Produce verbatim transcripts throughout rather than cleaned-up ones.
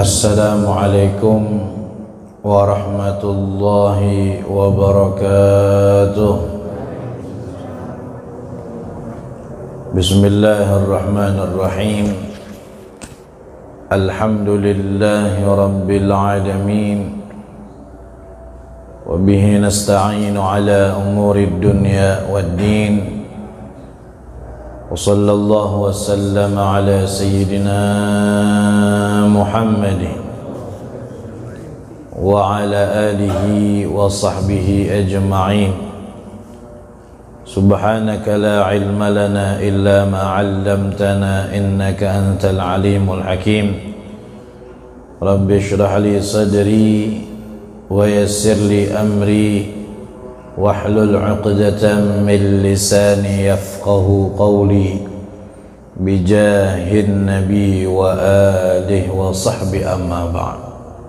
Assalamualaikum warahmatullahi wabarakatuh. Bismillahirrahmanirrahim. Alhamdulillahi rabbil alamin. Wa bihi nasta'inu ala umuri dunya waddin. Wa sallallahu wa sallama ala sayyidina Muhammadin wa ala alihi wa sahbihi ajma'in. Subhanaka la ilma lana illa ma 'allamtana innaka antal alimul hakim. Rabbi shrah li sadri wa yassir li amri wahlul 'uqdatam min lisani yafqahu qawli bijahin nabi wa alihi wa sahbi amma ba'd.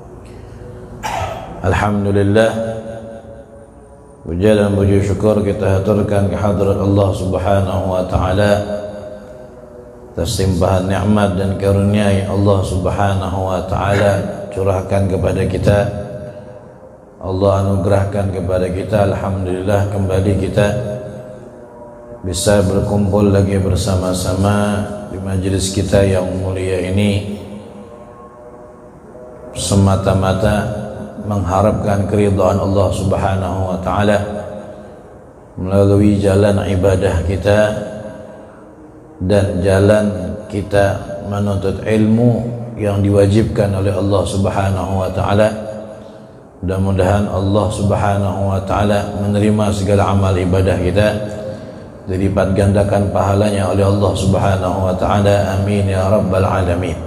Alhamdulillah, puja dan puji syukur kita haturkan kehadrat Allah Subhanahu wa taala atas limpahan nikmat dan karunia yang Allah Subhanahu wa taala curahkan kepada kita. Allah anugerahkan kepada kita. Alhamdulillah, kembali kita bisa berkumpul lagi bersama-sama di majelis kita yang mulia ini semata-mata mengharapkan keridhaan Allah Subhanahu wa taala melalui jalan ibadah kita dan jalan kita menuntut ilmu yang diwajibkan oleh Allah Subhanahu wa taala. Mudah-mudahan Allah Subhanahu wa taala menerima segala amal ibadah kita, dilipat gandakan pahalanya oleh Allah Subhanahu wa taala. Amin ya rabbal alamin.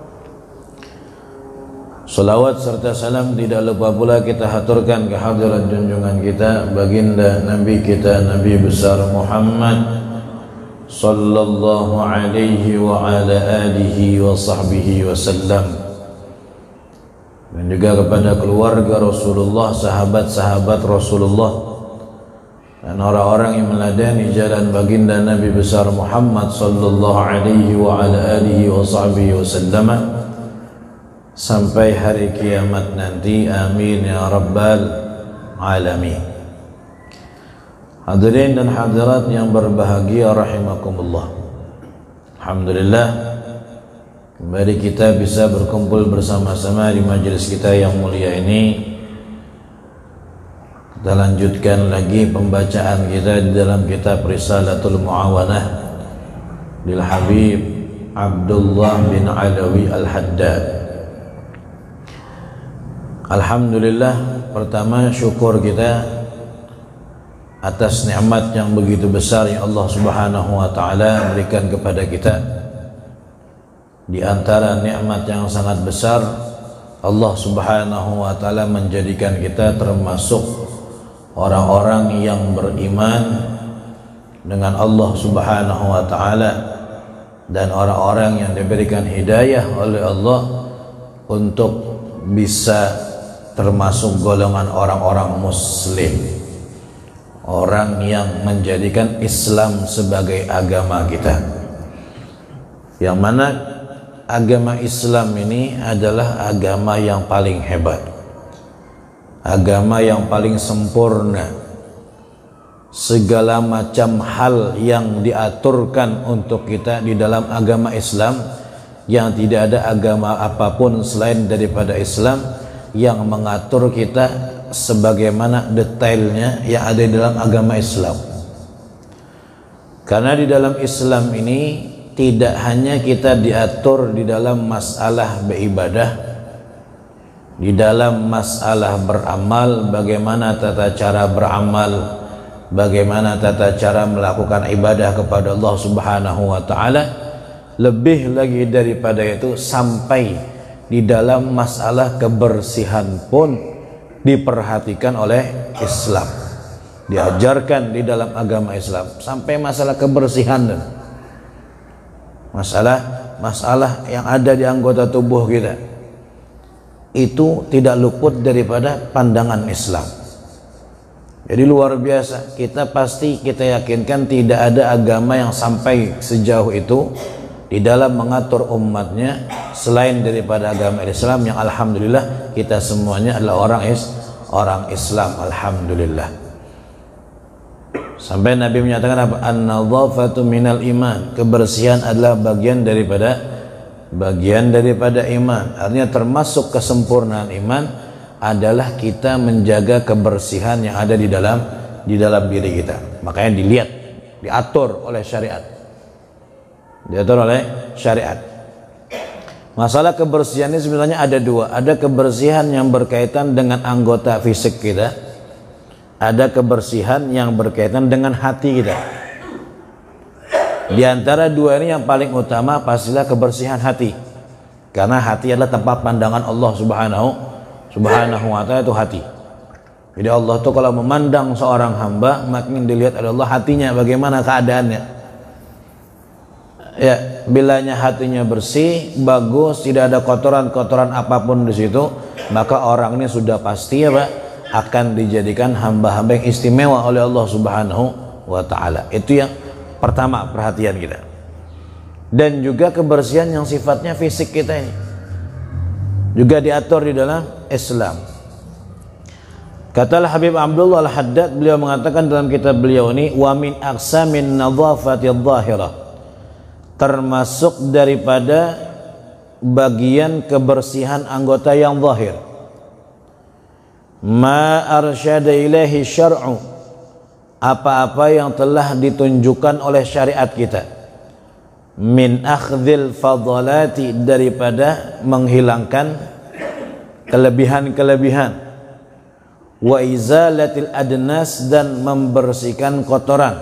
Salawat serta salam tidak lupa pula kita haturkan kehadirat junjungan kita baginda Nabi kita Nabi besar Muhammad sallallahu alaihi wa ala alihi wa sahbihi wasallam, dan juga kepada keluarga Rasulullah, sahabat-sahabat Rasulullah, dan orang-orang yang meladani jalan baginda Nabi besar Muhammad sallallahu alaihi wa ala alihi wa sahbihi wasallam sampai hari kiamat nanti. Amin ya rabbal alamin. Hadirin dan hadirat yang berbahagia rahimakumullah, alhamdulillah kembali kita bisa berkumpul bersama-sama di majelis kita yang mulia ini. Kita lanjutkan lagi pembacaan kita di dalam kitab Risalatul Mu'awanah lil Habib Abdullah bin Alawi Al-Haddad. Alhamdulillah, pertama syukur kita atas nikmat yang begitu besar yang Allah Subhanahu wa taala berikan kepada kita. Di antara nikmat yang sangat besar, Allah Subhanahu wa taala menjadikan kita termasuk orang-orang yang beriman dengan Allah Subhanahu wa taala dan orang-orang yang diberikan hidayah oleh Allah untuk bisa termasuk golongan orang-orang muslim, orang yang menjadikan Islam sebagai agama kita, yang mana agama Islam ini adalah agama yang paling hebat, agama yang paling sempurna. Segala macam hal yang diaturkan untuk kita di dalam agama Islam, yang tidak ada agama apapun selain daripada Islam yang mengatur kita sebagaimana detailnya yang ada di dalam agama Islam. Karena di dalam Islam ini tidak hanya kita diatur di dalam masalah beribadah, di dalam masalah beramal, bagaimana tata cara beramal, bagaimana tata cara melakukan ibadah kepada Allah Subhanahu wa taala. Lebih lagi daripada itu, sampai di dalam masalah kebersihan pun diperhatikan oleh Islam, diajarkan di dalam agama Islam, sampai masalah kebersihan dan masalah masalah yang ada di anggota tubuh kita itu tidak luput daripada pandangan Islam. Jadi luar biasa, kita pasti kita yakinkan tidak ada agama yang sampai sejauh itu di dalam mengatur umatnya selain daripada agama Islam yang alhamdulillah kita semuanya adalah orang is orang Islam, alhamdulillah. Sampai Nabi menyatakan apa? An-nadhafatu minal iman, kebersihan adalah bagian daripada bagian daripada iman. Artinya termasuk kesempurnaan iman adalah kita menjaga kebersihan yang ada di dalam di dalam diri kita. Makanya dilihat, diatur oleh syariat. Diatur oleh syariat. Masalah kebersihan ini sebenarnya ada dua. Ada kebersihan yang berkaitan dengan anggota fisik kita. Ada kebersihan yang berkaitan dengan hati kita. Di antara dua ini yang paling utama pastilah kebersihan hati. Karena hati adalah tempat pandangan Allah Subhanahu Subhanahu wa ta'ala, itu hati. Jadi Allah tuh kalau memandang seorang hamba, makin dilihat oleh Allah hatinya, bagaimana keadaannya. Ya, bilanya hatinya bersih, bagus, tidak ada kotoran-kotoran apapun di situ, maka orang ini sudah pasti ya Pak, akan dijadikan hamba-hamba yang istimewa oleh Allah Subhanahu wa ta'ala. Itu yang pertama, perhatian kita. Dan juga kebersihan yang sifatnya fisik kita ini juga diatur di dalam Islam. Kata Habib Abdullah Al-Haddad, beliau mengatakan dalam kitab beliau ini, wa min aqsamin nadhafati adh-dhahirah, termasuk daripada bagian kebersihan anggota yang zahir, ma arsyada ilaihi syar'u, apa-apa yang telah ditunjukkan oleh syariat kita, min akhdhil fadalati, daripada menghilangkan kelebihan-kelebihan, wa izalatil adnas, dan membersihkan kotoran,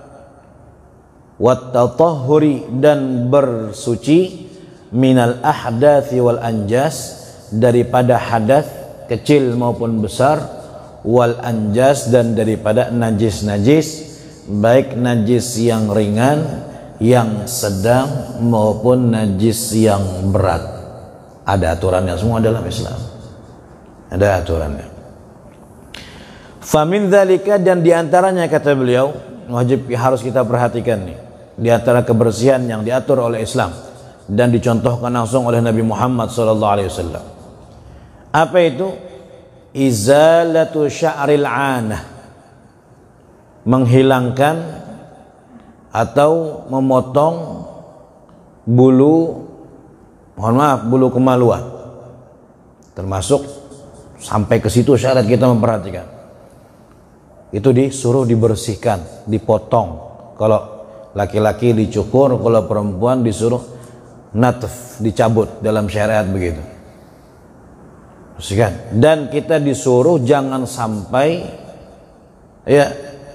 wa tatahhuri, dan bersuci, minal ahdathi wal anjas, daripada hadas kecil maupun besar, wal anjas, dan daripada najis-najis, baik najis yang ringan, yang sedang, maupun najis yang berat. Ada aturannya semua dalam Islam, ada aturannya. Famin dzalika, dan diantaranya kata beliau, wajib harus kita perhatikan nih, diantara kebersihan yang diatur oleh Islam dan dicontohkan langsung oleh Nabi Muhammad sallallahu alaihi wasallam. Apa itu? Izalatu sya'ril 'anah, menghilangkan atau memotong bulu, mohon maaf, bulu kemaluan. Termasuk sampai ke situ syarat kita memperhatikan. Itu disuruh dibersihkan, dipotong. Kalau laki-laki dicukur, kalau perempuan disuruh natf, dicabut dalam syariat begitu. Bersihkan. Dan kita disuruh jangan sampai ya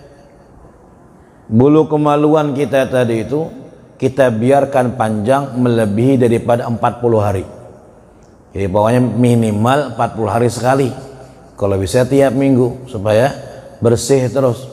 bulu kemaluan kita tadi itu kita biarkan panjang melebihi daripada empat puluh hari. Jadi pokoknya minimal empat puluh hari sekali. Kalau bisa tiap minggu supaya bersih terus.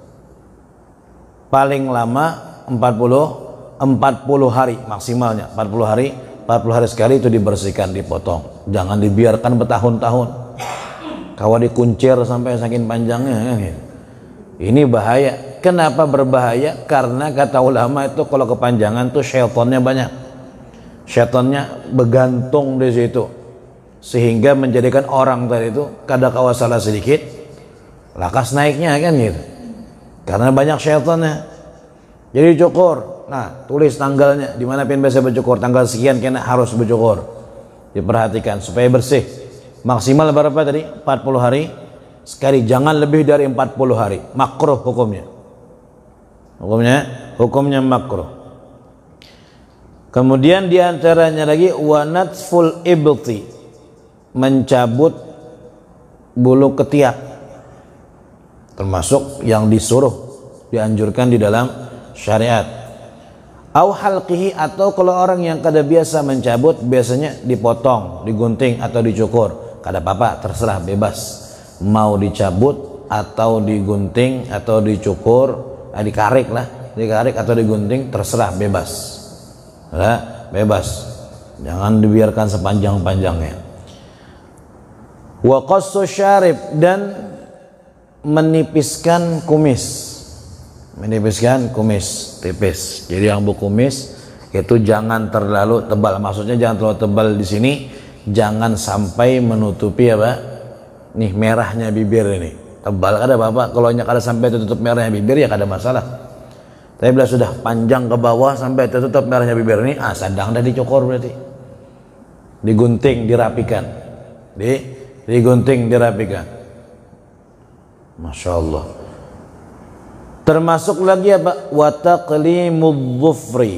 Paling lama empat puluh hari maksimalnya. empat puluh hari, empat puluh hari sekali itu dibersihkan, dipotong. Jangan dibiarkan bertahun-tahun. Kalau dikuncir sampai saking panjangnya gitu. Ini bahaya. Kenapa berbahaya? Karena kata ulama itu kalau kepanjangan tuh syaitannya banyak. Syaitannya bergantung di situ. Sehingga menjadikan orang tadi itu kadang-kala salah sedikit, lakas naiknya kan gitu. Karena banyak syaitannya. Jadi cukur. Nah, tulis tanggalnya. Dimana pun biasa bercukur. Tanggal sekian kena harus bercukur. Diperhatikan supaya bersih. Maksimal berapa tadi? empat puluh hari. Sekali, jangan lebih dari empat puluh hari. Makruh hukumnya. Hukumnya, hukumnya makruh. Kemudian diantaranya lagi wanatful ibti, mencabut bulu ketiak, termasuk yang disuruh, dianjurkan di dalam syariat. Au halqihi, atau kalau orang yang kada biasa mencabut, biasanya dipotong, digunting atau dicukur. Kada apa-apa, terserah, bebas. Mau dicabut atau digunting atau dicukur, eh, dikarik lah, dikarik atau digunting, terserah, bebas. Nah, bebas. Jangan dibiarkan sepanjang-panjangnya. Wa qassu syarib, dan menipiskan kumis. Menipiskan kumis, tipis. Jadi yang berkumis Itu jangan terlalu tebal, maksudnya jangan terlalu tebal di sini, jangan sampai menutupi apa nih merahnya bibir ini. Tebal kada apa-apa, kalau kada sampai tutup merahnya bibir ya kada masalah. Tapi bila sudah panjang ke bawah sampai tutup merahnya bibir ini, ah sadang dah dicokor berarti. Digunting, dirapikan. Di digunting, dirapikan. Masya Allah. Termasuk lagi apa? Wa taqlimudz dhufri.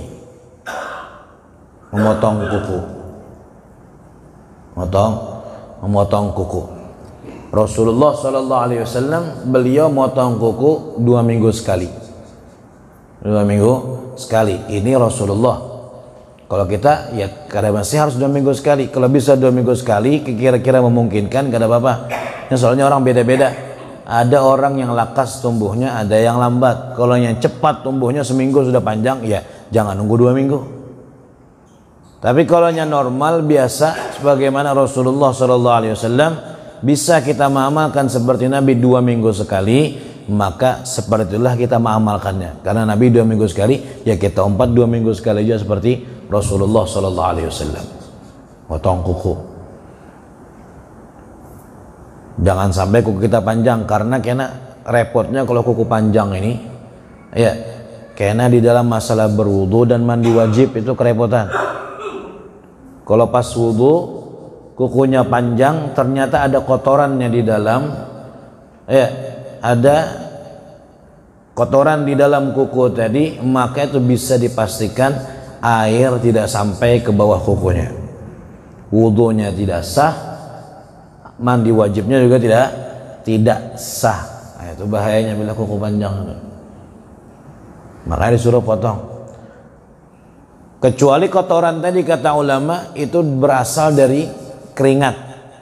Memotong kuku. Memotong memotong kuku. Rasulullah sallallahu alaihi wasallam beliau motong kuku dua minggu sekali. Dua minggu sekali. Ini Rasulullah. Kalau kita ya kadang masih harus dua minggu sekali. Kalau bisa dua minggu sekali, kira-kira memungkinkan, kada apa-apa. Ya, soalnya orang beda-beda. Ada orang yang lakas tumbuhnya, ada yang lambat. Kalau yang cepat tumbuhnya seminggu sudah panjang, ya jangan nunggu dua minggu. Tapi kalau yang normal biasa, sebagaimana Rasulullah sallallahu alaihi wasallam, bisa kita mengamalkan seperti Nabi dua minggu sekali, maka seperti itulah kita mengamalkannya. Karena Nabi dua minggu sekali, ya kita empat dua minggu sekali juga seperti Rasulullah sallallahu alaihi wasallam. Potong kuku. Jangan sampai kuku kita panjang, karena kena repotnya kalau kuku panjang ini, ya kena di dalam masalah berwudu dan mandi wajib itu kerepotan. Kalau pas wudu kukunya panjang, ternyata ada kotorannya di dalam, ya ada kotoran di dalam kuku tadi, maka itu bisa dipastikan air tidak sampai ke bawah kukunya, wudunya tidak sah, mandi wajibnya juga tidak tidak sah. Nah, itu bahayanya bila kuku panjang, makanya disuruh potong. Kecuali kotoran tadi kata ulama itu berasal dari keringat,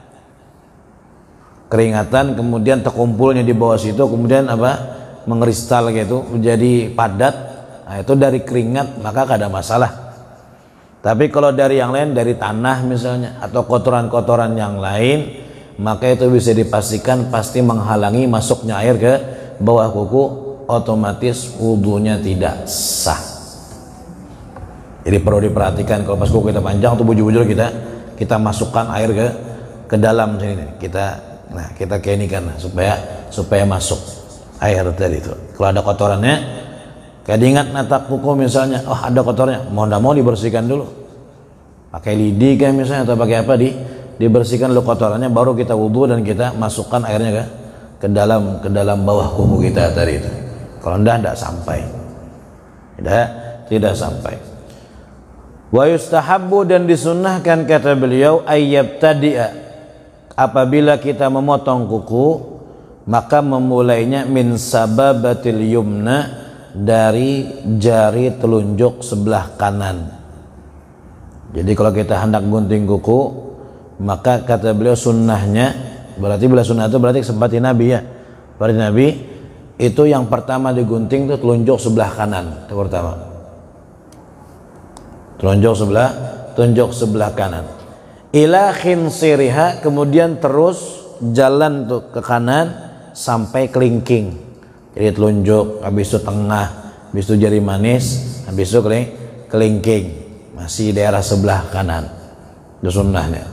keringatan kemudian terkumpulnya di bawah situ, kemudian apa mengeristal gitu menjadi padat. Nah, itu dari keringat, maka kada masalah. Tapi kalau dari yang lain, dari tanah misalnya atau kotoran-kotoran yang lain, maka itu bisa dipastikan pasti menghalangi masuknya air ke bawah kuku, otomatis wudunya tidak sah. Jadi perlu diperhatikan kalau pas kuku kita panjang atau bujur-bujur kita kita masukkan air ke ke dalam sini, kita nah kita kenikan supaya supaya masuk air tadi itu. Kalau ada kotorannya, kayak ingat natak kuku misalnya, oh ada kotornya, mau ndak mau dibersihkan dulu. Pakai lidi kayak misalnya atau pakai apa di dibersihkan dulu kotorannya, baru kita wudu dan kita masukkan airnya ke ke dalam ke dalam bawah kuku kita tadi itu. Kalau ndak ndak sampai, tidak tidak sampai. Wa yustahabbu, dan disunnahkan kata beliau, ayyab tadi'a, apabila kita memotong kuku maka memulainya min sababatil yumna, dari jari telunjuk sebelah kanan. Jadi kalau kita hendak gunting kuku, maka kata beliau sunnahnya, berarti bila sunnah itu berarti seperti Nabi ya, seperti Nabi itu yang pertama digunting itu telunjuk sebelah kanan, itu pertama. Telunjuk sebelah, tunjuk sebelah kanan. Ila khinsiriha, kemudian terus jalan tuh ke kanan sampai kelingking. Jadi telunjuk, habis itu tengah, habis itu jari manis, habis itu kelingking. Masih daerah sebelah kanan. Itu sunnahnya.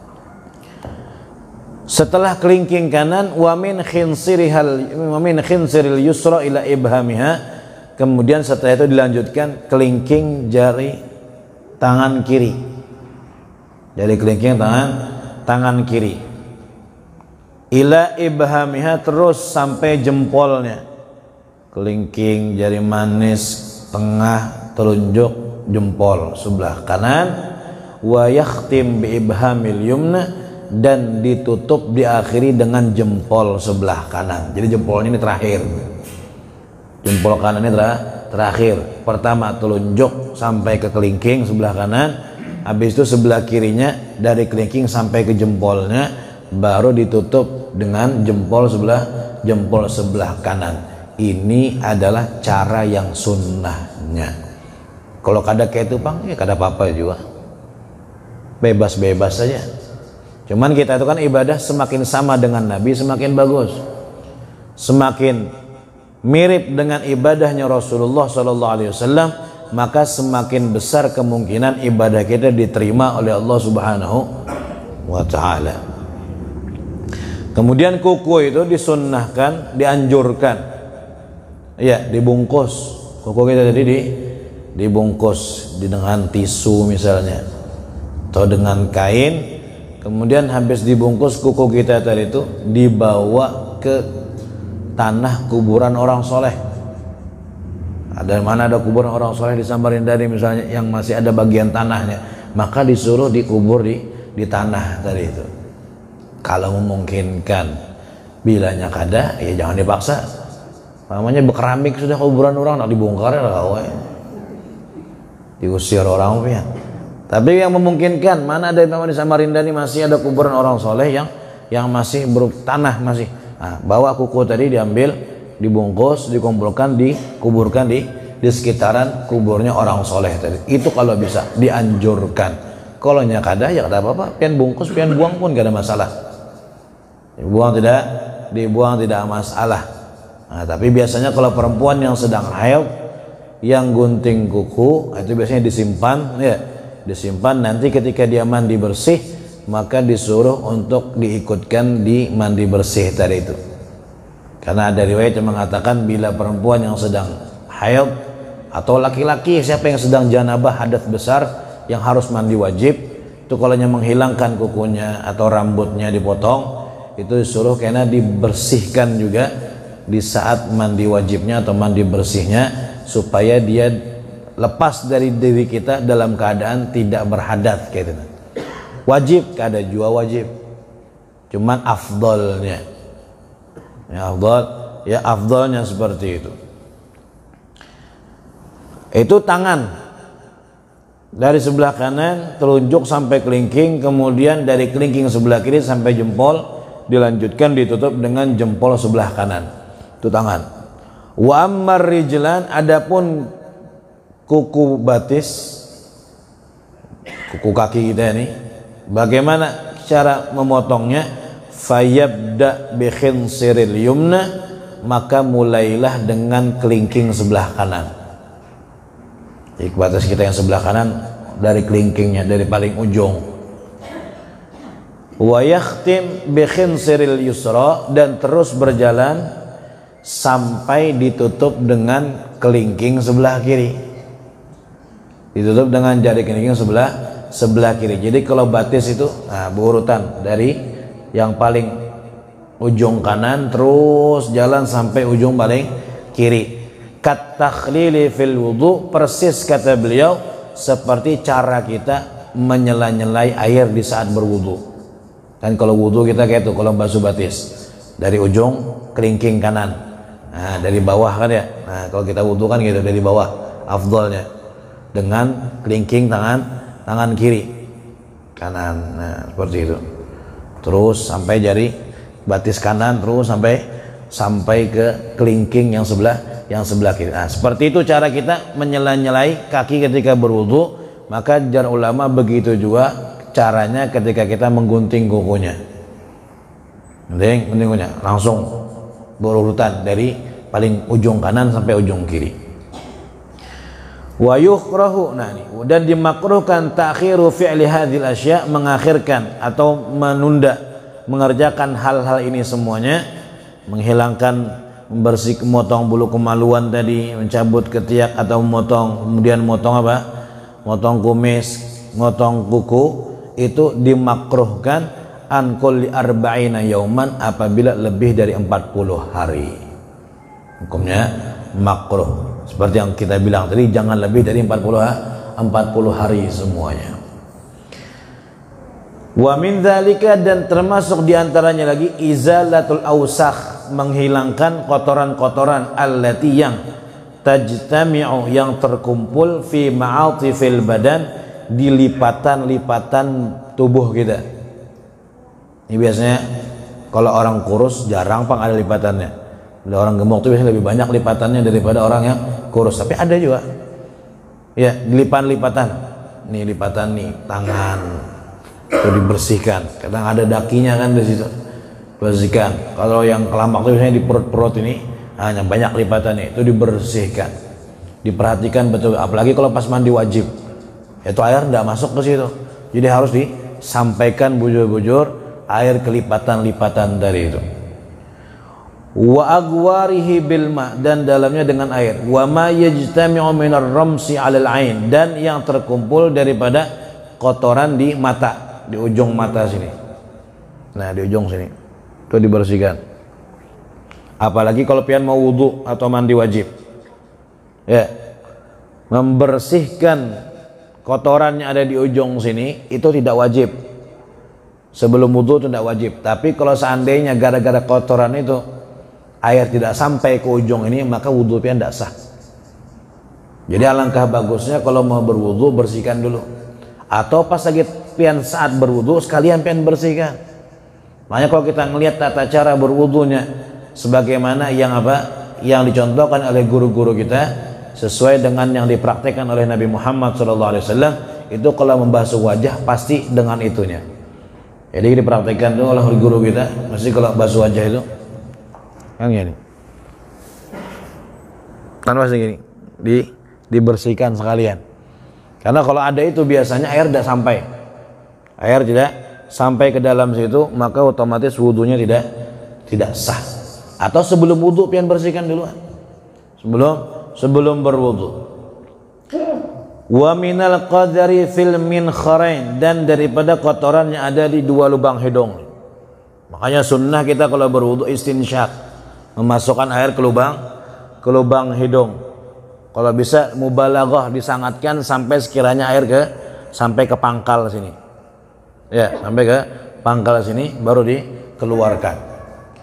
Setelah kelingking kanan, wa min khinsirihal wa min khinsiril yusra ila ibhamiha. Kemudian setelah itu dilanjutkan kelingking jari tangan kiri, dari kelingking tangan tangan kiri ila ibhamiha, terus sampai jempolnya, kelingking jari manis tengah telunjuk jempol sebelah kanan, wa yakhtim bi ibhamil yumna, dan ditutup diakhiri dengan jempol sebelah kanan. Jadi jempolnya ini terakhir, jempol kanan ini terakhir terakhir. Pertama telunjuk sampai ke kelingking sebelah kanan, habis itu sebelah kirinya dari kelingking sampai ke jempolnya, baru ditutup dengan jempol sebelah jempol sebelah kanan. Ini adalah cara yang sunnahnya. Kalau kada kayak itu bang, ya kada apa-apa juga, bebas-bebas saja. Cuman kita itu kan ibadah semakin sama dengan Nabi semakin bagus, semakin mirip dengan ibadahnya Rasulullah sallallahu alaihi wasallam, maka semakin besar kemungkinan ibadah kita diterima oleh Allah Subhanahu wa ta'ala. Kemudian kuku itu disunnahkan, dianjurkan ya dibungkus. Kuku kita tadi di, dibungkus dengan tisu misalnya atau dengan kain, kemudian habis dibungkus kuku kita tadi itu dibawa ke tanah kuburan orang soleh. Ada mana ada kuburan orang soleh di Samarinda misalnya yang masih ada bagian tanahnya, maka disuruh dikubur di di tanah tadi itu. Kalau memungkinkan, bilanya kada ya jangan dipaksa. Namanya berkeramik sudah kuburan orang nak dibongkar ya kawai. Diusir orang punya. Tapi yang memungkinkan, mana ada memang di Samarinda ini masih ada kuburan orang soleh yang yang masih bertanah masih. Nah, bawa kuku tadi diambil, dibungkus, dikumpulkan, dikuburkan di di sekitaran kuburnya orang soleh tadi. Itu kalau bisa dianjurkan. Kalau nya kada ya kada apa-apa, pian bungkus, pian buang pun gak ada masalah. Dibuang tidak, dibuang tidak masalah. Nah, tapi biasanya kalau perempuan yang sedang haid, yang gunting kuku, itu biasanya disimpan ya. Disimpan, nanti ketika dia mandi bersih maka disuruh untuk diikutkan di mandi bersih tadi itu. Karena ada riwayat yang mengatakan bila perempuan yang sedang haid atau laki-laki siapa yang sedang janabah hadas besar yang harus mandi wajib, itu kalau yang menghilangkan kukunya atau rambutnya dipotong, itu disuruh karena dibersihkan juga di saat mandi wajibnya atau mandi bersihnya, supaya dia lepas dari diri kita dalam keadaan tidak berhadat kayak gitu. Wajib, kada jua wajib. Cuman afdolnya. Ya afdol, ya afdolnya seperti itu. Itu tangan. Dari sebelah kanan telunjuk sampai kelingking, kemudian dari kelingking sebelah kiri sampai jempol, dilanjutkan ditutup dengan jempol sebelah kanan. Itu tangan. Wa ammar rijlan, adapun kuku batis, kuku kaki kita ini, bagaimana cara memotongnya? Fayabda bi khinsiril yumna, maka mulailah dengan kelingking sebelah kanan. Jadi batas kita yang sebelah kanan dari kelingkingnya, dari paling ujung. Wa yakhtim bi khinsiril yusra, dan terus berjalan sampai ditutup dengan kelingking sebelah kiri. Ditutup dengan jari kelingking sebelah sebelah kiri. Jadi kalau batis itu nah, berurutan dari yang paling ujung kanan terus jalan sampai ujung paling kiri. Kat takhlili fil wudu, persis kata beliau seperti cara kita menyela-nyelai air di saat berwudu. Kan kalau wudu kita kayak itu, kalau basuh batis dari ujung kelingking kanan, nah dari bawah kan ya. Nah kalau kita wudu kan gitu dari bawah afdolnya, dengan kelingking tangan tangan kiri kanan, nah seperti itu, terus sampai jari batis kanan, terus sampai sampai ke kelingking yang sebelah yang sebelah kiri. Nah seperti itu cara kita menyela-nyelai kaki ketika berwudu. Maka jar ulama begitu juga caranya ketika kita menggunting kukunya. Penting, pentingnya langsung berurutan dari paling ujung kanan sampai ujung kiri. Wa yukrahu, nah ini, dan dimakruhkan ta'khiru fi'li hadhil asya, mengakhirkan atau menunda mengerjakan hal-hal ini semuanya, menghilangkan, membersih, memotong bulu kemaluan tadi, mencabut ketiak atau memotong, kemudian memotong apa? Motong kumis, motong kuku, itu dimakruhkan an kulli arba'ina yauman, apabila lebih dari empat puluh hari. Hukumnya makruh. Seperti yang kita bilang tadi, jangan lebih dari empat puluh hari semuanya. Wa min dzalika, dan termasuk diantaranya lagi izalatul ausakh, menghilangkan kotoran-kotoran allati yang tajtami'u, yang terkumpul fi ma'atifil badan, di lipatan-lipatan tubuh kita. Ini biasanya kalau orang kurus jarang pang ada lipatannya. Bila orang gemuk itu biasanya lebih banyak lipatannya daripada orang yang kurus. Tapi ada juga ya lipan-lipatan. Nih lipatan nih tangan itu dibersihkan. Kadang ada dakinya kan di situ, bersihkan. Kalau yang kelamak itu biasanya di perut-perut ini hanya banyak lipatannya, itu dibersihkan. Diperhatikan betul, apalagi kalau pas mandi wajib. Itu air tidak masuk ke situ. Jadi harus disampaikan bujur-bujur air kelipatan-lipatan dari itu. Wa agwarihi bil ma, dan dalamnya dengan air. Wa ma yajtami'u minar ramsi 'alal 'ain, dan yang terkumpul daripada kotoran di mata, di ujung mata sini. Nah, di ujung sini. Itu dibersihkan. Apalagi kalau pian mau wudu atau mandi wajib. Ya. Membersihkan kotoran yang ada di ujung sini itu tidak wajib. Sebelum wudu itu tidak wajib. Tapi kalau seandainya gara-gara kotoran itu air tidak sampai ke ujung ini, maka wudu pian tidak sah. Jadi alangkah bagusnya kalau mau berwudu bersihkan dulu. Atau pas lagi pian saat berwudu sekalian pian bersihkan. Makanya kalau kita ngelihat tata cara berwudunya sebagaimana yang apa yang dicontohkan oleh guru-guru kita, sesuai dengan yang dipraktikkan oleh Nabi Muhammad shallallahu alaihi wasallam, itu kalau membasuh wajah pasti dengan itunya. Jadi dipraktikkan tuh oleh guru kita, mesti kalau basuh wajah itu kan gini, kan pasti gini, di dibersihkan sekalian. Karena kalau ada itu biasanya air tidak sampai, air tidak sampai ke dalam situ, maka otomatis wudhunya tidak tidak sah. Atau sebelum wudhu pian bersihkan duluan, sebelum sebelum berwudu. Wa minal qadari fil minkharain, dan daripada kotoran yang ada di dua lubang hidung. Makanya sunnah kita kalau berwudu istinsyak, memasukkan air ke lubang ke lubang hidung. Kalau bisa mubalaghah, disangatkan sampai sekiranya air ke sampai ke pangkal sini. Ya, sampai ke pangkal sini baru dikeluarkan.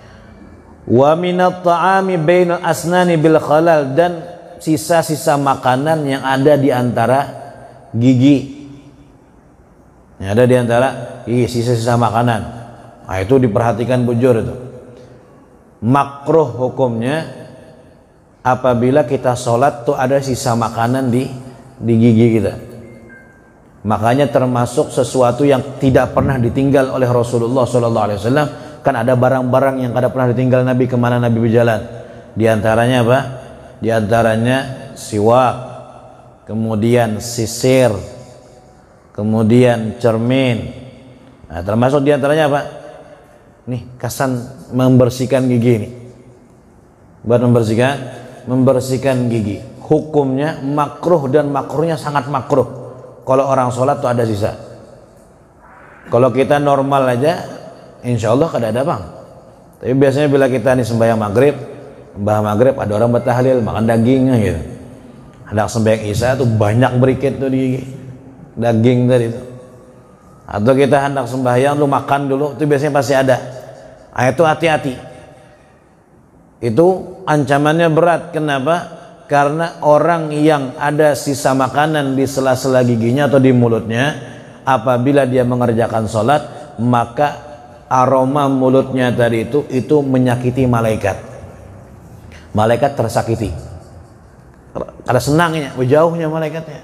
Wa minat ta'ami bainal asnani bil khalal, dan sisa-sisa makanan yang ada di antara gigi, yang ada di antara gigi, sisa-sisa makanan. Nah, itu diperhatikan bujur itu. Makruh hukumnya apabila kita sholat tuh ada sisa makanan di di gigi kita. Makanya termasuk sesuatu yang tidak pernah ditinggal oleh Rasulullah shallallahu alaihi wasallam. Kan ada barang-barang yang kada pernah ditinggal Nabi kemana Nabi berjalan. Di antaranya apa? Di antaranya siwak, kemudian sisir, kemudian cermin. Nah, termasuk di antaranya apa? Nih, kasan membersihkan gigi ini. Buat membersihkan, membersihkan gigi. Hukumnya makruh, dan makruhnya sangat makruh. Kalau orang sholat tuh ada sisa. Kalau kita normal aja, insya Allah kada ada bang. Tapi biasanya bila kita nih sembahyang maghrib, mbah maghrib ada orang bertahlil makan dagingnya gitu. Ada sembahyang isya tuh banyak berikit tuh di gigi, daging tadi itu. Atau kita hendak sembahyang lu makan dulu, itu biasanya pasti ada. Nah, itu hati-hati. Itu ancamannya berat. Kenapa? Karena orang yang ada sisa makanan di sela-sela giginya atau di mulutnya, apabila dia mengerjakan sholat, maka aroma mulutnya tadi itu itu menyakiti malaikat. Malaikat tersakiti. Karena senangnya, jauhnya malaikatnya.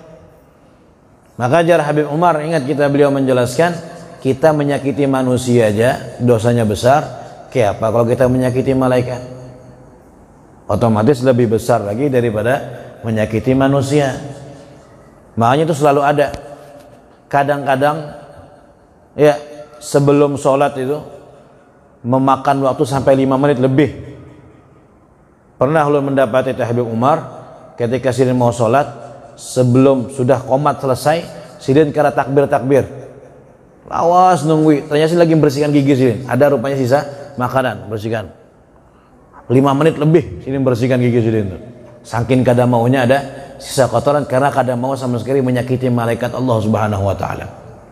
Maka jar Habib Umar, ingat kita beliau menjelaskan, kita menyakiti manusia aja dosanya besar, kayak apa kalau kita menyakiti malaikat? Otomatis lebih besar lagi daripada menyakiti manusia. Makanya itu selalu ada. Kadang-kadang ya sebelum sholat itu memakan waktu sampai lima menit lebih. Pernah lu mendapati Habib Umar ketika sidin mau sholat, sebelum sudah qomat selesai, sidin kira takbir-takbir, lawas nunggu, ternyata sidin lagi membersihkan gigi sidin, ada rupanya sisa makanan, bersihkan lima menit lebih sidin bersihkan gigi sidin itu. Saking kada maunya ada sisa kotoran, karena kada mau sama sekali menyakiti malaikat Allah Subhanahu wa taala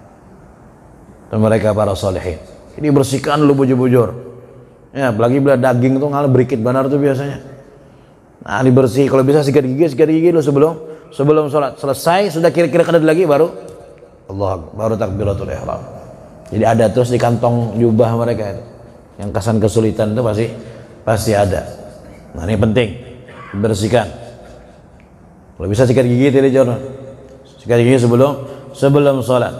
dan mereka para salihin. Jadi bersihkan lu bujur-bujur. Ya, apalagi bila daging itu ngalah berikit benar tuh biasanya. Nah, dibersih, kalau bisa sikat gigi, sikat gigi lu sebelum sebelum sholat. Selesai sudah kira-kira kada lagi baru Allah baru takbiratul ihram. Jadi ada terus di kantong jubah mereka itu. Yang kesan kesulitan itu pasti pasti ada. Nah, ini penting dibersihkan. Kalau bisa sikat gigi tidak jauh. Sikat gigi sebelum sebelum sholat.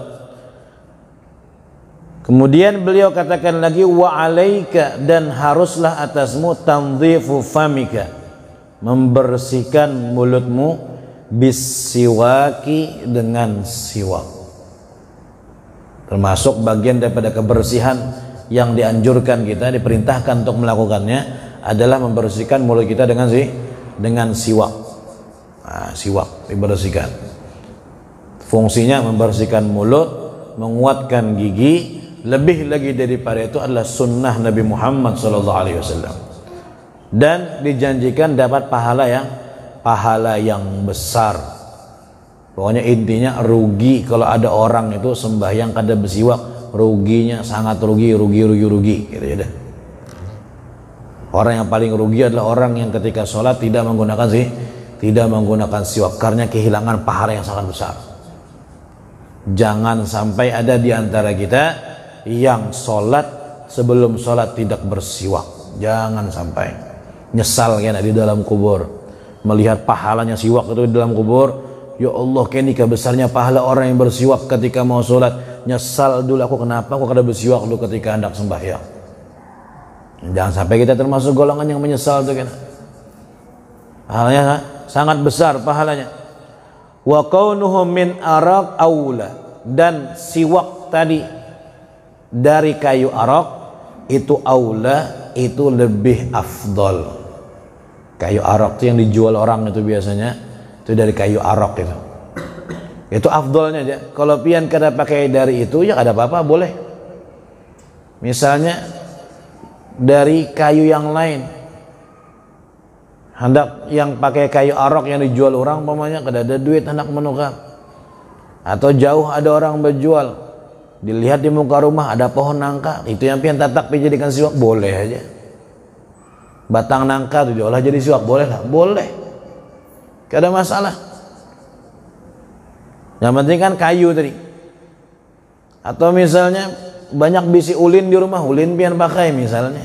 Kemudian beliau katakan lagi, wa alaika, dan haruslah atasmu tanzifu famika, membersihkan mulutmu, bisiwaki, dengan siwak. Termasuk bagian daripada kebersihan yang dianjurkan kita, diperintahkan untuk melakukannya adalah membersihkan mulut kita dengan si dengan siwak. Nah, siwak dibersihkan. Fungsinya membersihkan mulut, menguatkan gigi. Lebih lagi daripada itu adalah sunnah Nabi Muhammad shallallahu alaihi wasallam, dan dijanjikan dapat pahala yang pahala yang besar. Pokoknya intinya rugi kalau ada orang itu sembahyang kada bersiwak, ruginya sangat rugi, rugi, rugi, rugi gitu ya. Orang yang paling rugi adalah orang yang ketika sholat tidak menggunakan sih tidak menggunakan siwak, karena kehilangan pahala yang sangat besar. Jangan sampai ada di antara kita yang sholat sebelum sholat tidak bersiwak. Jangan sampai nyesal kan di dalam kubur melihat pahalanya siwak itu di dalam kubur. Ya Allah, kenika besarnya pahala orang yang bersiwak ketika mau sholat. Nyesal dulu aku, kenapa aku kada bersiwak dulu ketika hendak sembahyang. Jangan sampai kita termasuk golongan yang menyesal tuh kan. Pahalanya sangat besar pahalanya. Wa kaunuhum min araq aula, dan siwak tadi dari kayu arak itu aula, itu lebih afdol. Kayu arak itu yang dijual orang itu biasanya itu dari kayu arak itu. Itu afdolnya aja. Kalau pian kada pakai dari itu ya kada apa-apa, boleh. Misalnya dari kayu yang lain, hendak yang pakai kayu arak yang dijual orang, umpamanya kada ada duit hendak menukar, atau jauh ada orang berjual, dilihat di muka rumah ada pohon nangka, itu yang pian tatak dijadikan siwak, boleh aja. Batang nangka itu diolah jadi siwak, boleh lah, boleh, gak ada masalah. Yang penting kan kayu tadi. Atau misalnya banyak bisi ulin di rumah, ulin pian pakai misalnya,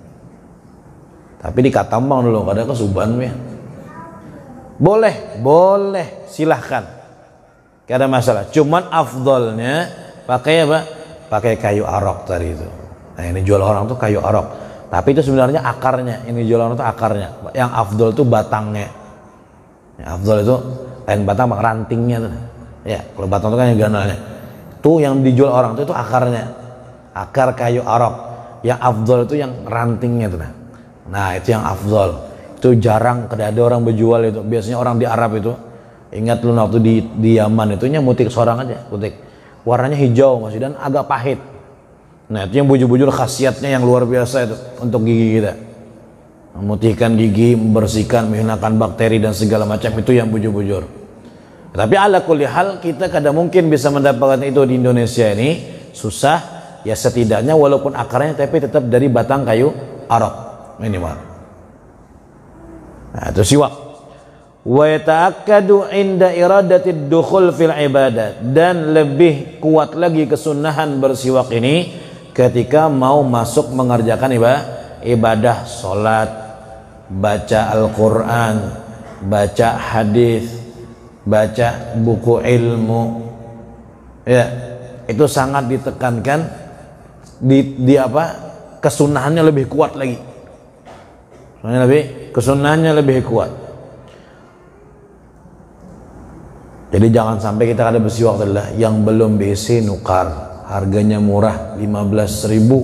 tapi dikatambang dulu, kada kesuban pian. Boleh, boleh, silahkan, gak ada masalah. Cuman afdolnya pakai apa? Pakai kayu arok tadi itu. Nah, ini jual orang tuh kayu arok. Tapi itu sebenarnya akarnya. Ini jual orang tuh akarnya. Yang afdol tuh batangnya. Yang afdol itu lain batang, bang, rantingnya tuh. Ya, kalau batang itu kan yang ganalnya. Tuh yang dijual orang tuh itu akarnya. Akar kayu arok. Yang afdol itu yang rantingnya tuh. Nah, itu yang afdol. Itu jarang kada ada orang berjual itu. Biasanya orang di Arab itu. Ingat lu waktu di di Yaman itu nya mutik seorang aja, mutik. Warnanya hijau masih dan agak pahit. Nah, itu yang bujur-bujur khasiatnya yang luar biasa itu untuk gigi kita. Memutihkan gigi, membersihkan, menghilangkan bakteri dan segala macam, itu yang bujur-bujur. Tapi ala kulli hal kita kada mungkin bisa mendapatkan itu di Indonesia ini, susah. Ya setidaknya walaupun akarnya tapi tetap dari batang kayu arok minimal. Nah, itu siwak. Wa yata'akkadu inda iradati dukhul fil ibadat, dan lebih kuat lagi kesunahan bersiwak ini ketika mau masuk mengerjakan ibadah, ibadah salat, baca Al-Qur'an, baca hadis, baca buku ilmu. Ya, itu sangat ditekankan di, di apa? Kesunahannya lebih kuat lagi. Kesunahannya lebih, kesunahannya lebih kuat. Jadi jangan sampai kita ada bersiwak adalah yang belum B C nukar, harganya murah lima belas ribu,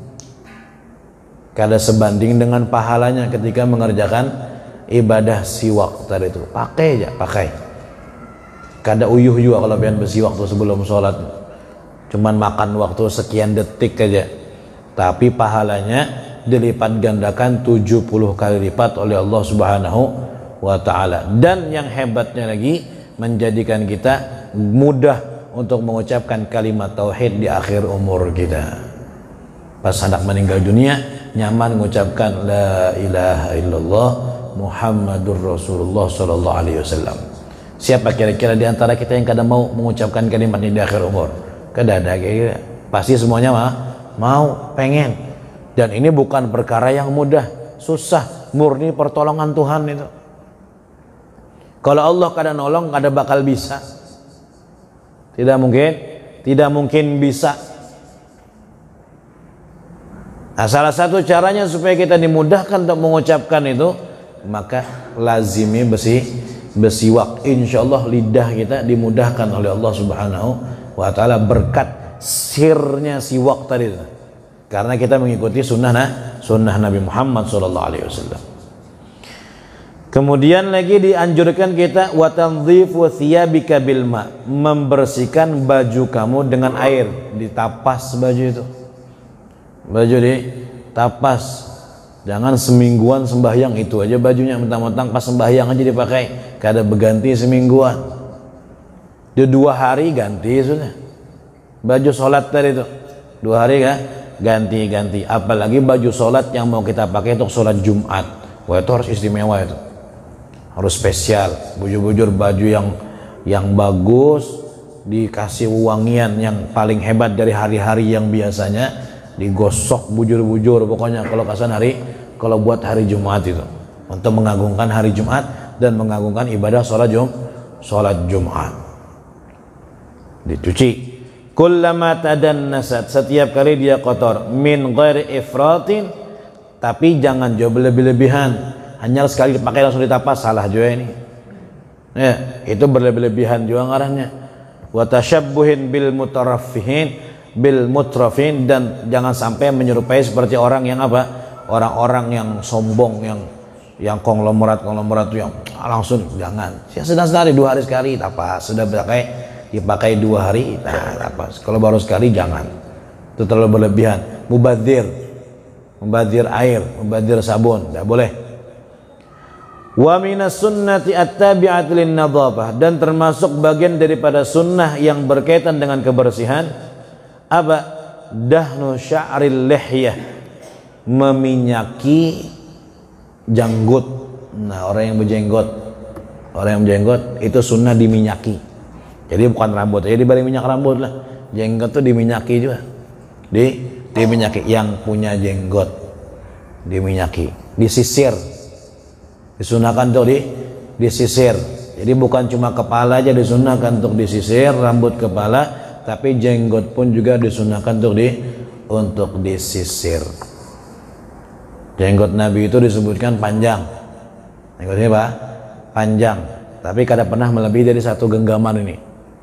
kada sebanding dengan pahalanya ketika mengerjakan ibadah siwak tadi itu. Pakai aja, pakai. Kada uyuh juga kalau pian bersiwak tuh sebelum sholat, cuman makan waktu sekian detik aja, tapi pahalanya dilipat gandakan tujuh puluh kali lipat oleh Allah Subhanahu wa ta'ala. Dan yang hebatnya lagi, menjadikan kita mudah untuk mengucapkan kalimat tauhid di akhir umur kita. Pas hendak meninggal dunia, nyaman mengucapkan la ilaha illallah Muhammadur Rasulullah sallallahu alaihi wasallam. Siapa kira-kira di antara kita yang kadang mau mengucapkan kalimat ini di akhir umur? Kada ada kira-kira. Pasti semuanya mah mau, pengen. Dan ini bukan perkara yang mudah, susah, murni pertolongan Tuhan itu. Kalau Allah kada nolong, kada bakal bisa. Tidak mungkin, tidak mungkin bisa. Nah, salah satu caranya supaya kita dimudahkan untuk mengucapkan itu, maka lazimi bersih bersiwak. Insyaallah lidah kita dimudahkan oleh Allah Subhanahu wa taala berkat sirnya siwak tadi, karena kita mengikuti sunnah nah, sunnah Nabi Muhammad sallallahu alaihi wasallam. Kemudian lagi dianjurkan kita wa tanzifu thiyabika bil ma, membersihkan baju kamu dengan air, ditapas baju itu. Baju ditapas. Jangan semingguan sembahyang itu aja bajunya, mentang-mentang pas sembahyang aja dipakai, kada berganti semingguan. Dia dua hari ganti sudah. Baju sholat tadi itu dua hari kan ganti-ganti. Apalagi baju sholat yang mau kita pakai untuk sholat Jumat, wah itu harus istimewa, itu harus spesial. Bujur-bujur baju yang yang bagus, dikasih wangian yang paling hebat dari hari-hari yang biasanya, digosok bujur-bujur pokoknya kalau kasan hari, kalau buat hari Jumat itu, untuk mengagungkan hari Jumat dan mengagungkan ibadah sholat Jum sholat Jumat. Dicuci kullama tadannasat, setiap kali dia kotor, min ghairi ifratin, tapi jangan jauh berlebih-lebihan. Hanya sekali dipakai langsung ditapas, salah juga ini ya, itu berlebih-lebihan juga ngarahnya. Wa tashabbuhin bil mutaraffihin bil mutrafin, dan jangan sampai menyerupai seperti orang yang apa, orang-orang yang sombong, yang yang konglomerat konglomerat itu yang langsung, jangan. Ya sedang-sedang dua hari sekali tapas, sudah pakai dipakai dua hari nah tapas. Kalau baru sekali jangan, itu terlalu berlebihan. Mubadzir, mubadzir air, mubadzir sabun, tidak boleh. Wa minas sunnati at-tabi'ati lin-nadhafah, dan termasuk bagian daripada sunnah yang berkaitan dengan kebersihan apa? Dahnu sya'ril lihyah, meminyaki janggut. Nah, orang yang berjenggot, orang yang berjenggot itu sunnah diminyaki. Jadi bukan rambut, jadi diberi minyak rambut lah. Jenggot tuh diminyaki juga. Di diminyaki, yang punya jenggot diminyaki, disisir. Disunahkan untuk di disisir. Jadi bukan cuma kepala aja disunahkan untuk disisir, rambut kepala, tapi jenggot pun juga disunahkan untuk di untuk disisir. Jenggot Nabi itu disebutkan panjang. Jenggotnya apa? Panjang. Tapi kada pernah melebihi dari satu genggaman ini.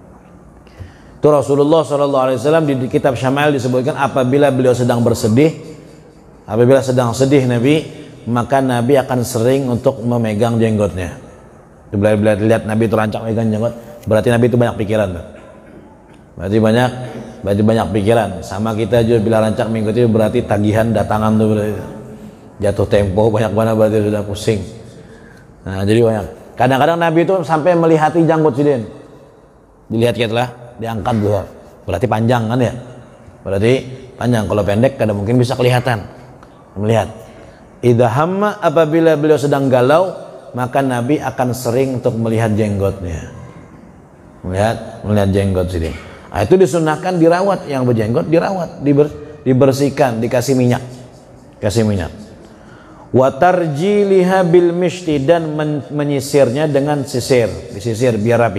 Itu Rasulullah shallallahu alaihi wasallam di kitab Syama'il disebutkan, apabila beliau sedang bersedih, apabila sedang sedih Nabi, maka Nabi akan sering untuk memegang jenggotnya. Bila lihat Nabi itu rancak megang jenggot, berarti Nabi itu banyak pikiran tuh. Berarti banyak, berarti banyak pikiran. Sama kita juga bila rancak minggu itu berarti tagihan datangan tuh, berarti jatuh tempo banyak banget, berarti sudah pusing. Nah jadi banyak. Kadang-kadang Nabi itu sampai melihati janggut sidin. Dilihat kita lah, diangkat dulu. Berarti panjang kan ya? Berarti panjang. Kalau pendek kadang mungkin bisa kelihatan. Melihat. Idza hamma, apabila beliau sedang galau, maka Nabi akan sering untuk melihat jenggotnya. Melihat, melihat jenggot sini. Nah, itu disunahkan dirawat, yang berjenggot dirawat, diber, dibersihkan, dikasih minyak, kasih minyak. Wa tarjiliha bil mishti, dan men, menyisirnya dengan sisir, disisir biar rapi.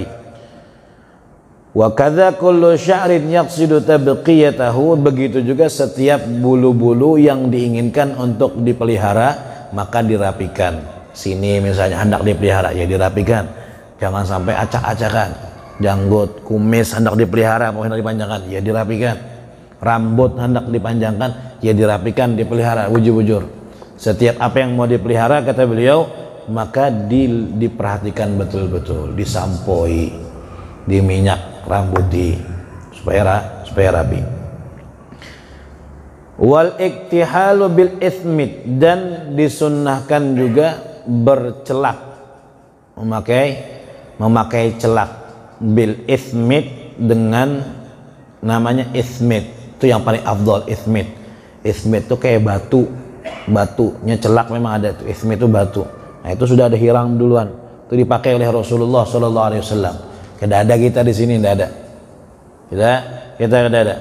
Wa kadza kullu sya'rin yaqsidu tabqiyatahu, begitu juga setiap bulu-bulu yang diinginkan untuk dipelihara maka dirapikan. Sini misalnya hendak dipelihara, ya dirapikan. Jangan sampai acak-acakan. Janggut, kumis hendak dipelihara, mau hendak dipanjangkan, ya dirapikan. Rambut hendak dipanjangkan, ya dirapikan, dipelihara, bujur-bujur. Setiap apa yang mau dipelihara, kata beliau, maka di, diperhatikan betul-betul, disampoi, diminyak rambut di supaya supaya rapi. Wal iktihalu bil ithmit, dan disunnahkan juga bercelak, memakai memakai celak bil ithmit, dengan namanya ithmit, itu yang paling afdal. Ithmit ithmit itu kayak batu, batunya celak memang ada tuh, ithmit itu batu. Nah itu sudah ada hiram duluan, itu dipakai oleh Rasulullah Sallallahu Alaihi Wasallam. Tidak ada kita di sini, tidak ada. Kita kita tidak ada.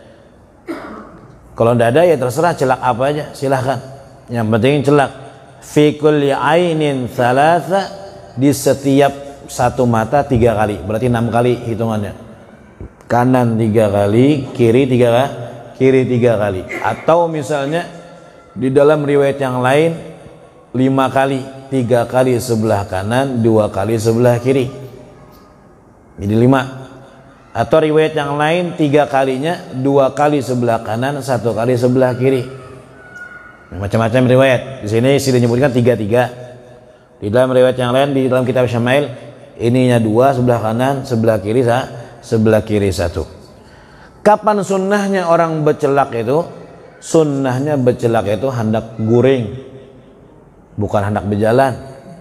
Kalau tidak ada ya terserah celak apa aja, silahkan. Yang penting celak. Fi kulli ainin thalatha, di setiap satu mata tiga kali, berarti enam kali hitungannya. Kanan tiga kali, kiri tiga kiri tiga kali. Atau misalnya di dalam riwayat yang lain lima kali. tiga kali sebelah kanan, dua kali sebelah kiri, jadi lima. Atau riwayat yang lain tiga kalinya dua kali sebelah kanan, satu kali sebelah kiri. Macam-macam riwayat. Di sini sih disebutkan tiga tiga. Di dalam riwayat yang lain di dalam kitab Syama'il ininya dua sebelah kanan, sebelah kiri sebelah kiri satu. Kapan sunnahnya orang bercelak itu? Sunnahnya bercelak itu hendak guring, bukan hendak berjalan.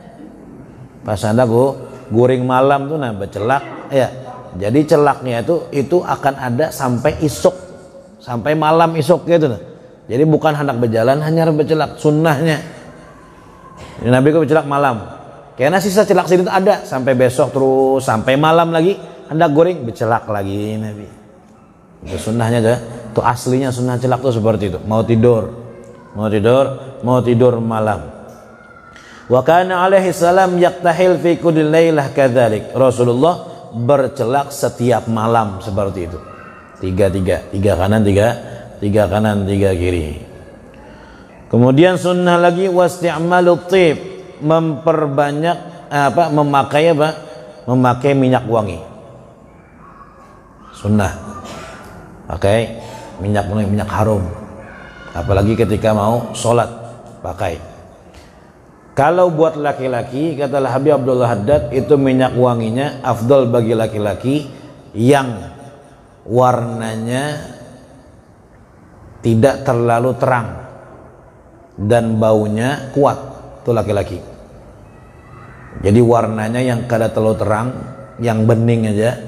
Pas hendak guring malam tuh nah bercelak ya. Jadi celaknya itu itu akan ada sampai isuk, sampai malam isuk gitu. Jadi bukan hendak berjalan, hanya bercelak sunnahnya. Jadi Nabi itu bercelak malam. Karena sisa celak sini itu ada sampai besok terus sampai malam lagi hendak goreng bercelak lagi Nabi. Itu sunnahnya aja. Itu aslinya sunnah celak tuh seperti itu. Mau tidur, mau tidur, mau tidur malam. Wa kana alaihi salam yaktahil fi kulli lailah kadzalik. Rasulullah bercelak setiap malam seperti itu. Tiga tiga, tiga kanan tiga, tiga kanan tiga kiri. Kemudian sunnah lagi wasti'malut thib, memperbanyak apa? Memakai apa? Memakai minyak wangi. Sunnah. Pakai minyak wangi, minyak harum. Apalagi ketika mau sholat pakai. Kalau buat laki-laki, kata Habib Abdullah Haddad, itu minyak wanginya afdal bagi laki-laki yang warnanya tidak terlalu terang dan baunya kuat. Itu laki-laki. Jadi warnanya yang kada terlalu terang, yang bening aja,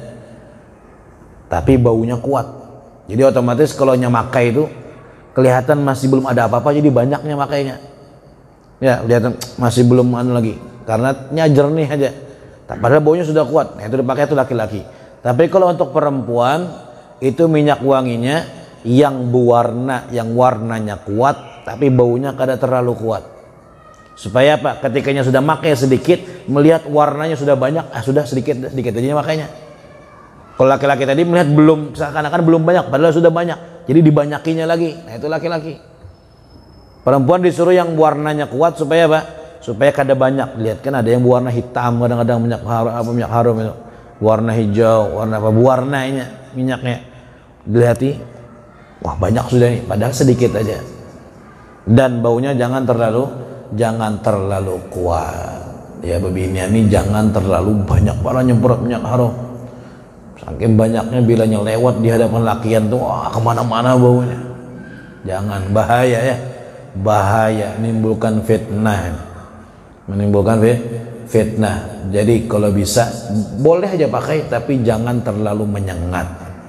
tapi baunya kuat. Jadi otomatis kalau nyemakai itu kelihatan masih belum ada apa-apa, jadi banyaknya makainya. Ya, lihat masih belum anu lagi karena jernih aja. Padahal baunya sudah kuat. Nah, itu dipakai itu laki-laki. Tapi kalau untuk perempuan itu minyak wanginya yang berwarna, yang warnanya kuat tapi baunya kada terlalu kuat. Supaya apa? Ketikanya sudah makai sedikit, melihat warnanya sudah banyak, ah sudah sedikit sedikit aja makanya. Kalau laki-laki tadi melihat belum seakan-akan belum banyak, padahal sudah banyak. Jadi dibanyakinya lagi. Nah, itu laki-laki. Perempuan disuruh yang warnanya kuat supaya apa? Supaya kada banyak. Lihat kan ada yang warna hitam, kadang-kadang minyak harum, apa minyak harum itu. Warna hijau, warna apa? Warnanya minyaknya. Dilihat, wah banyak sudah nih, padahal sedikit aja. Dan baunya jangan terlalu jangan terlalu kuat. Ya begini ini jangan terlalu banyak para nyemprot minyak harum. Saking banyaknya bilanya lewat di hadapan lakian tuh, wah kemana-mana baunya. Jangan, bahaya ya. Bahaya, menimbulkan fitnah, menimbulkan fitnah. Jadi kalau bisa boleh aja pakai, tapi jangan terlalu menyengat.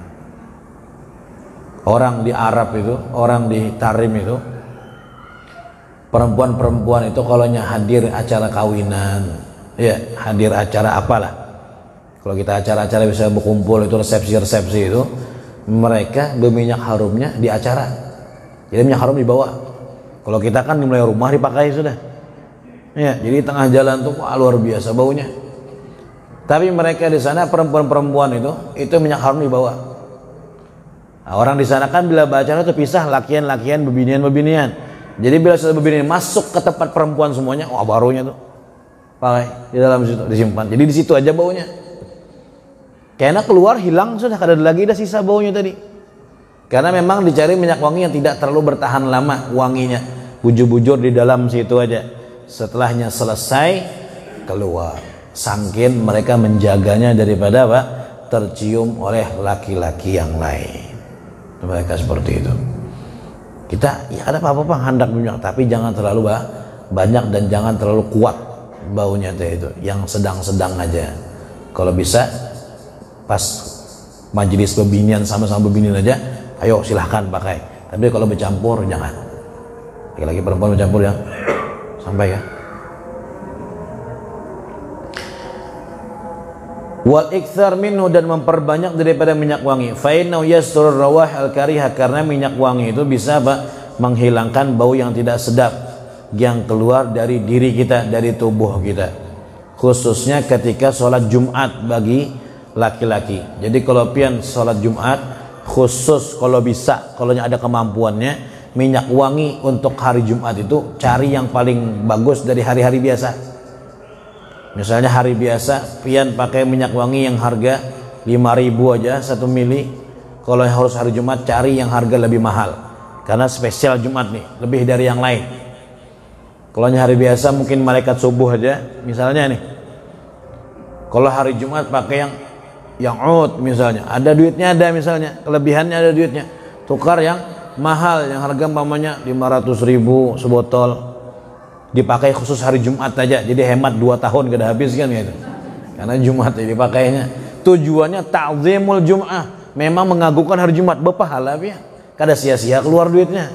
Orang di Arab itu, orang di Tarim itu, perempuan-perempuan itu kalau hadir acara kawinan, ya hadir acara apalah. Kalau kita acara-acara bisa berkumpul itu resepsi-resepsi itu, mereka berminyak harumnya di acara. Jadi minyak harum dibawa. Kalau kita kan di mulai rumah dipakai sudah. Ya, jadi tengah jalan tuh wah, luar biasa baunya. Tapi mereka di sana perempuan-perempuan itu itu minyak harum dibawa. Nah, orang di sana kan bila baca itu pisah lakian-lakian, bebinian-bebinian. Jadi bila sudah bebinian masuk ke tempat perempuan semuanya, wah barunya tuh pakai di dalam situ disimpan. Jadi di situ aja baunya. Karena keluar hilang sudah kada ada lagi, dah sisa baunya tadi. Karena memang dicari minyak wangi yang tidak terlalu bertahan lama wanginya, bujur-bujur di dalam situ aja. Setelahnya selesai keluar. Sangkin mereka menjaganya daripada apa? Tercium oleh laki-laki yang lain. Mereka seperti itu. Kita ya ada apa-apa hendak minyak, tapi jangan terlalu banyak dan jangan terlalu kuat baunya itu. Yang sedang-sedang aja. Kalau bisa pas majelis bebinian sama-sama bebinian aja. Ayo silahkan pakai. Tapi kalau bercampur jangan. Lagi-lagi perempuan bercampur ya. Sampai ya. Wal iktsar minhu, dan memperbanyak daripada minyak wangi. Fa innahu yastur rawah al karihah, karena minyak wangi itu bisa apa? Menghilangkan bau yang tidak sedap yang keluar dari diri kita, dari tubuh kita. Khususnya ketika sholat Jumat bagi laki-laki. Jadi kalau pian sholat Jumat khusus kalau bisa, kalau ada kemampuannya minyak wangi untuk hari Jumat itu cari yang paling bagus dari hari-hari biasa. Misalnya hari biasa pian pakai minyak wangi yang harga lima ribu aja satu mili. Kalau yang harus hari Jumat cari yang harga lebih mahal karena spesial Jumat nih, lebih dari yang lain. Kalau hari biasa mungkin malaikat subuh aja misalnya nih. Kalau hari Jumat pakai yang yang out misalnya, ada duitnya ada misalnya, kelebihannya ada duitnya. Tukar yang mahal yang harga umpamanya lima ratus ribu sebotol, dipakai khusus hari Jumat aja, jadi hemat dua tahun gak ada habis kan gitu. Karena Jumat ini dipakainya. Tujuannya ta'zimul Jum'ah, memang mengagungkan hari Jumat, berpahala ya. Kada sia-sia keluar duitnya.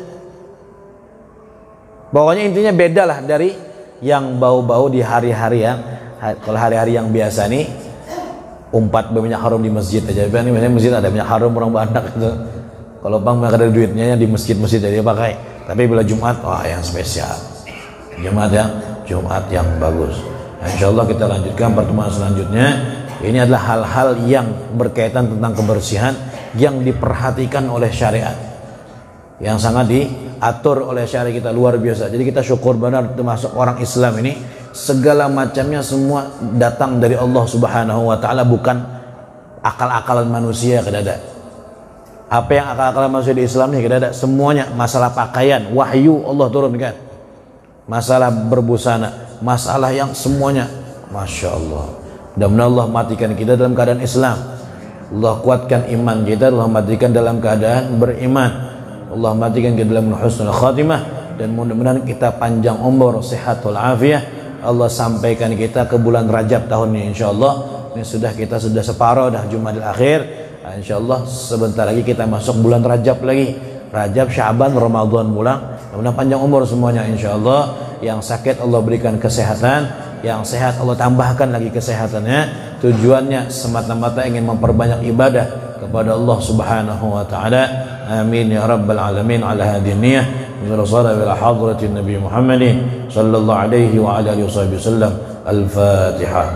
Pokoknya intinya beda lah dari yang bau-bau di hari-hari yang kalau hari-hari yang biasa nih umpat berminyak harum di masjid aja. Ini misalnya masjid ada minyak harum orang banyak gitu. Kalau bang mereka ada duitnya di masjid-masjid aja pakai. Tapi bila Jumat, wah yang spesial. Jumat yang Jumat yang bagus. Nah, insya Allah kita lanjutkan pertemuan selanjutnya. Ini adalah hal-hal yang berkaitan tentang kebersihan yang diperhatikan oleh syariat, yang sangat diatur oleh syariat kita luar biasa. Jadi kita syukur benar termasuk orang Islam ini segala macamnya semua datang dari Allah Subhanahu wa taala, bukan akal-akalan manusia. Kada ada. Apa yang akal-akalan manusia di Islam ini kada ada. Semuanya masalah pakaian, wahyu Allah turunkan. Masalah berbusana, masalah yang semuanya Masya Allah. Mudah-mudahan Allah matikan kita dalam keadaan Islam. Allah kuatkan iman kita, Allah matikan dalam keadaan beriman. Allah matikan kita dalam husnul khatimah, dan mudah-mudahan kita panjang umur, sehat wal afiyah. Allah sampaikan kita ke bulan Rajab tahun ini insyaallah. Ini sudah kita sudah separuh dah Jumadil Akhir. Nah, insyaallah sebentar lagi kita masuk bulan Rajab lagi. Rajab, Syaban, Ramadan pulang. Mudah-mudahan panjang umur semuanya insyaallah. Yang sakit Allah berikan kesehatan, yang sehat Allah tambahkan lagi kesehatannya. Tujuannya semata-mata ingin memperbanyak ibadah kepada Allah Subhanahu wa taala. Amin ya rabbal alamin. Ala hadhihi niyyah Rasulullah ila hadratin Nabi Muhammadin sallallahu alaihi wa ala alihi wasallam. Al-Fatihah.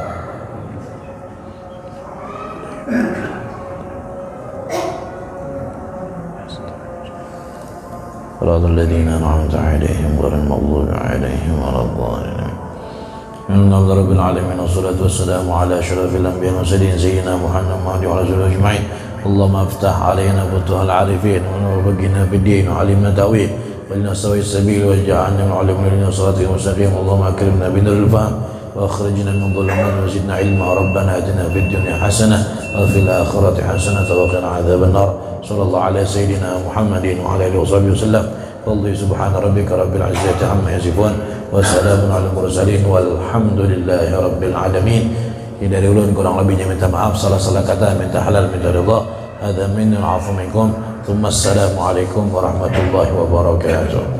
Siratal ladzina an'amta 'alaihim ghairil maghdubi 'alaihim waladdallin. Alhamdulillah rabbil alamin wassalatu wassalamu ala asyrafil anbiya'i wal mursalin sayyidina Muhammad wa ala alihi ajma'in. Allahumma iftah 'alaina futuhal 'arifin wa waffaqna fid din wa 'allimna ta'wil wa lana sawi sabil wa ja'alna min 'alimin siratal mustaqim. Allahumma akrimna binuril fahm wa akhrijna min dhulumat wa zidna 'ilma. Rabbana atina fid dunya hasanah wa fil akhirati hasanah wa qina 'adzaban nar. Sallallahu ala sayyidina Muhammadin wa ala alihi wasallam. Wallahi subhana rabbika rabbil izzati amma yasifun wa salamun alal mursalin walhamdulillahi rabbil alamin. Ini dari ulun kurang lebihnya minta maaf, salah-salah kata minta halal minta ridha. Hadza minni al-'afwu minkum. Tsumma assalamu alaikum warahmatullahi wabarakatuh.